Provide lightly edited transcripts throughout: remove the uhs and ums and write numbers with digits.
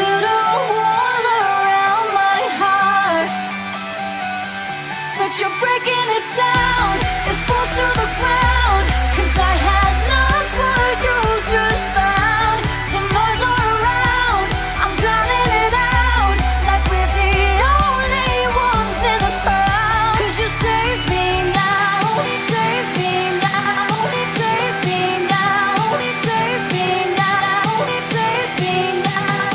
put a wall around my heart, but you're breaking it down. It falls to the ground, 'cause I had lost what you just found. The noise all around, I'm drowning it out, like we're the only ones in the crowd. 'Cause you save me now, save me now, save me now, save me now, save me now.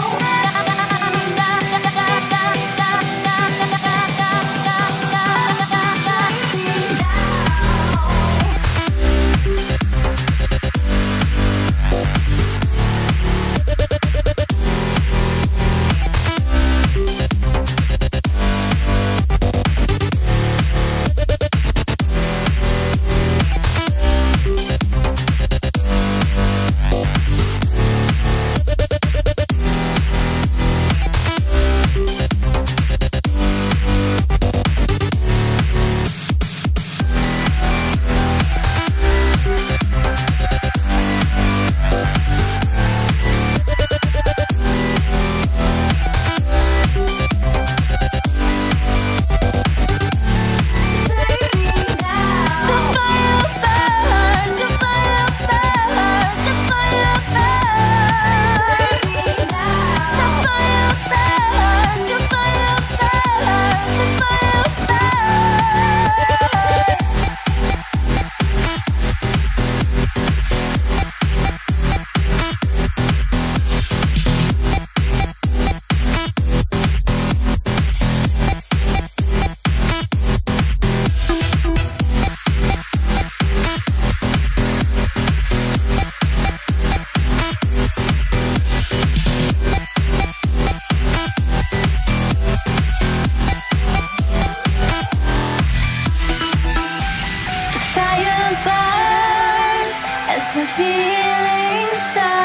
The feelings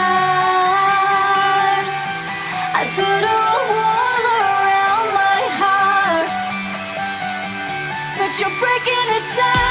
start. I put a wall around my heart, but you're breaking it down.